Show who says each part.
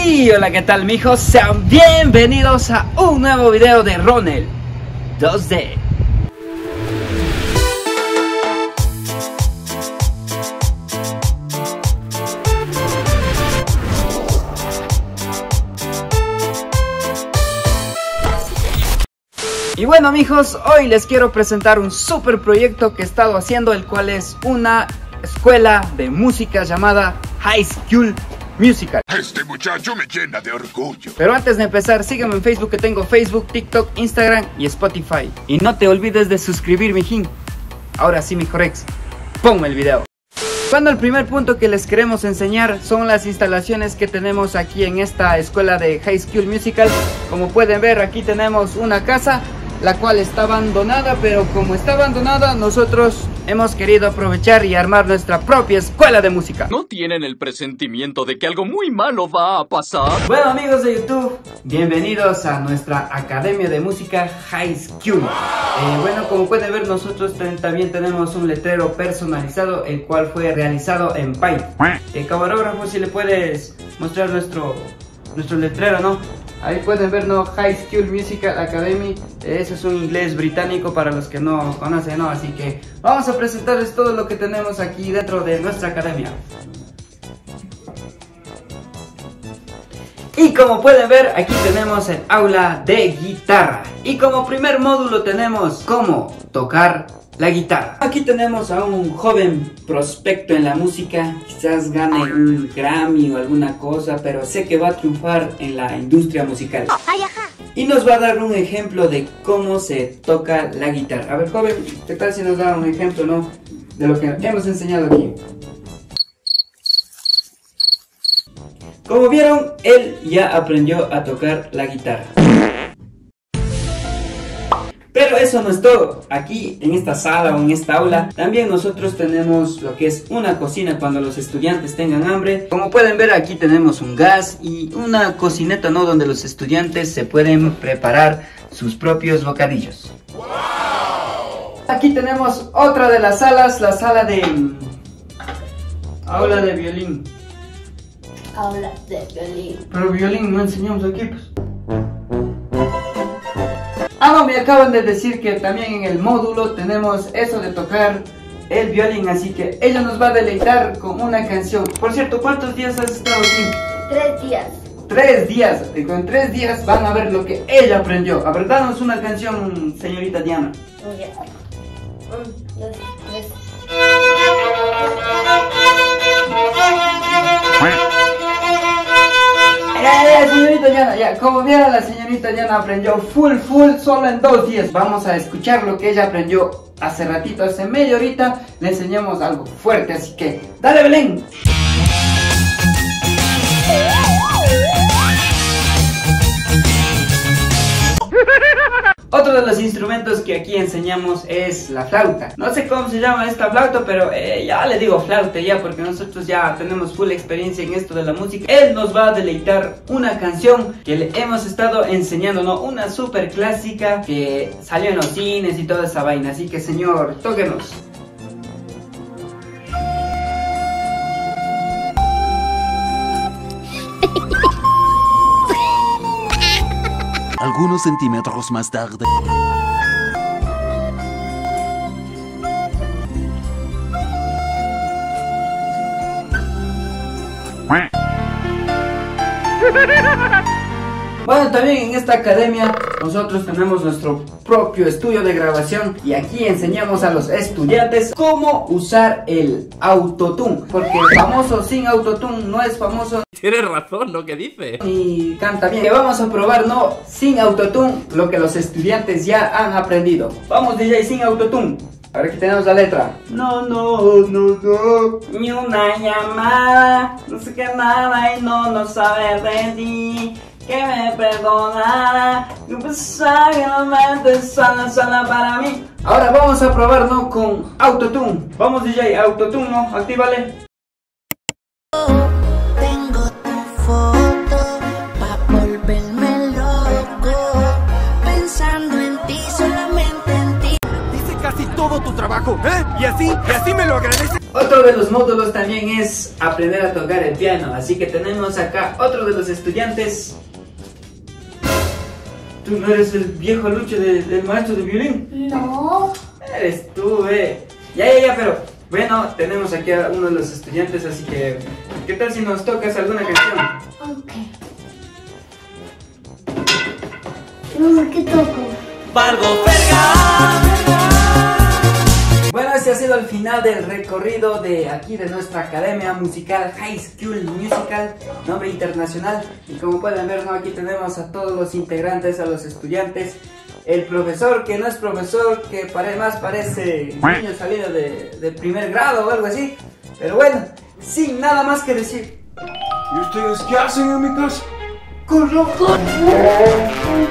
Speaker 1: Y hola, ¿qué tal, mijos? Sean bienvenidos a un nuevo video de Ronel 2D. Y bueno, mijos, hoy les quiero presentar un super proyecto que he estado haciendo, el cual es una escuela de música llamada High School Musical.
Speaker 2: Este muchacho me llena de orgullo.
Speaker 1: Pero antes de empezar, sígueme en Facebook, que tengo Facebook, TikTok, Instagram y Spotify. Y no te olvides de suscribir, mijín. Ahora sí, mijo Rex, ponme el video. Bueno, el primer punto que les queremos enseñar son las instalaciones que tenemos aquí en esta escuela de High School Musical. Como pueden ver, aquí tenemos una casa, la cual está abandonada, pero como está abandonada, nosotros hemos querido aprovechar y armar nuestra propia escuela de música.
Speaker 3: ¿No tienen el presentimiento de que algo muy malo va a pasar?
Speaker 1: Bueno, amigos de YouTube, bienvenidos a nuestra academia de música High School. Bueno, como pueden ver, nosotros también tenemos un letrero personalizado, el cual fue realizado en Paint. Camarógrafo, si le puedes mostrar nuestro letrero, ¿no? Ahí pueden ver, ¿no? High School Musical Academy. Ese es un inglés británico para los que no conocen, ¿no? Así que vamos a presentarles todo lo que tenemos aquí dentro de nuestra academia. Y como pueden ver, aquí tenemos el aula de guitarra. Y como primer módulo tenemos cómo tocar la guitarra. Aquí tenemos a un joven prospecto en la música, quizás gane un Grammy o alguna cosa, pero sé que va a triunfar en la industria musical. Y nos va a dar un ejemplo de cómo se toca la guitarra. A ver, joven, ¿qué tal si nos da un ejemplo, no, de lo que hemos enseñado aquí? Como vieron, él ya aprendió a tocar la guitarra. Pero eso no es todo. Aquí en esta sala o en esta aula también nosotros tenemos lo que es una cocina cuando los estudiantes tengan hambre. Como pueden ver, aquí tenemos un gas y una cocineta, ¿no? Donde los estudiantes se pueden preparar sus propios bocadillos. Aquí tenemos otra de las salas, la sala de aula de violín.
Speaker 4: Aula de violín.
Speaker 1: Pero violín no enseñamos aquí, pues. Ah, no, me acaban de decir que también en el módulo tenemos eso de tocar el violín, así que ella nos va a deleitar con una canción. Por cierto, ¿cuántos días has estado aquí?
Speaker 4: 3 días.
Speaker 1: 3 días. En 3 días van a ver lo que ella aprendió. A ver, danos una canción, señorita Diana.
Speaker 4: Muy bien. 1, 2, 3.
Speaker 1: Señorita Diana, ya, como vieron, la señorita Diana aprendió full solo en 2 días. Vamos a escuchar lo que ella aprendió hace ratito, hace media horita. Le enseñamos algo fuerte, así que ¡dale, Belén! Otro de los instrumentos que aquí enseñamos es la flauta. No sé cómo se llama esta flauta, pero ya le digo flauta ya, porque nosotros ya tenemos full experiencia en esto de la música. Él nos va a deleitar una canción que le hemos estado enseñando, ¿no? Una super clásica que salió en los cines y toda esa vaina. Así que, señor, tóquenos.
Speaker 5: Algunos centímetros más tarde.
Speaker 1: Bueno, también en esta academia nosotros tenemos nuestro propio estudio de grabación y aquí enseñamos a los estudiantes cómo usar el autotune, porque el famoso sin autotune no es famoso.
Speaker 3: Tienes razón lo que dice.
Speaker 1: Y canta bien. Que vamos a probar, no, sin autotune, lo que los estudiantes ya han aprendido. Vamos, DJ, sin autotune. Ahora aquí tenemos la letra. No, ni una llamada, no sé qué nada y no saber de ti. Que me perdonara, que pensaba que no me sola para mí. Ahora vamos a probar, ¿no? Con autotune. Vamos, DJ, autotune, ¿no? Actívale.
Speaker 6: Tengo tu foto pa' volverme loco, pensando en ti, solamente en ti.
Speaker 2: Hice casi todo tu trabajo, ¿eh? Y así me lo agradeces.
Speaker 1: Otro de los módulos también es aprender a tocar el piano, así que tenemos acá otro de los estudiantes. ¿Tú no eres el viejo Lucho del maestro de violín?
Speaker 4: No.
Speaker 1: Eres tú, Ya, pero bueno, tenemos aquí a uno de los estudiantes, así que ¿qué tal si nos tocas alguna canción?
Speaker 4: Ok. ¿Qué toco?
Speaker 1: Bueno, este ha sido el final del recorrido de aquí de nuestra academia musical High School Musical, nombre internacional. Y como pueden ver, ¿no? Aquí tenemos a todos los integrantes, a los estudiantes, el profesor que no es profesor, que más parece niño salido de primer grado o algo así. Pero bueno, sin nada más que decir.
Speaker 2: ¿Y ustedes qué hacen en mi casa?
Speaker 1: ¡Corro!